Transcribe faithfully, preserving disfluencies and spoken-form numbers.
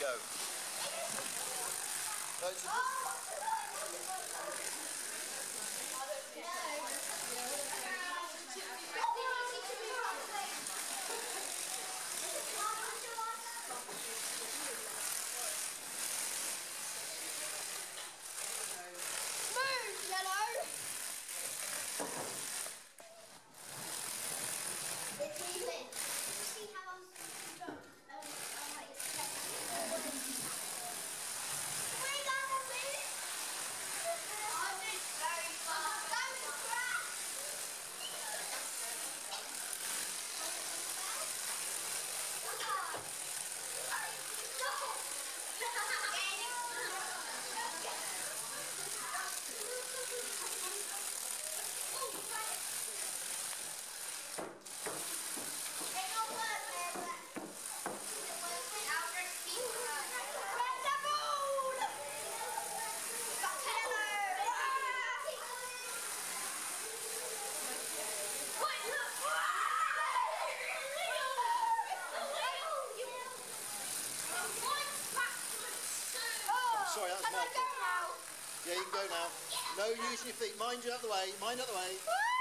go. No, it's Move, Yellow! It's easy. See how I'm supposed to go? Um, I'm like, we got a minute. Oh, this is very fun. That was crap. Sorry, that's my fault. Yeah, you can go now. No using your feet. Mind you out the way. Mind out the way.